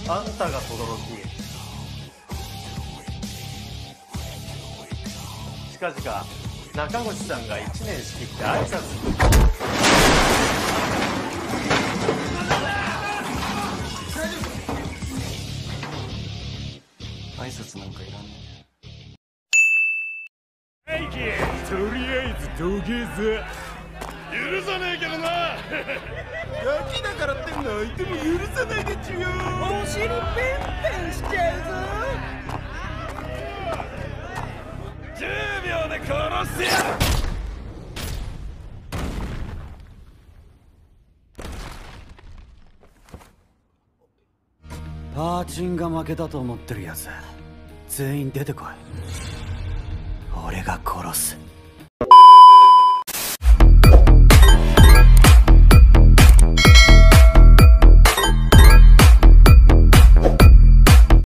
あんたが轟。近々中越さんが1年仕切って挨拶。 挨拶なんかいらんねとりあえず土下座許さねえけどなガキだからって泣いても許さないでちゅよ。お尻ペンペンしちゃうぞ。10秒で殺してやる。 パーチンが負けたと思ってるやつ全員出てこい。俺が殺す。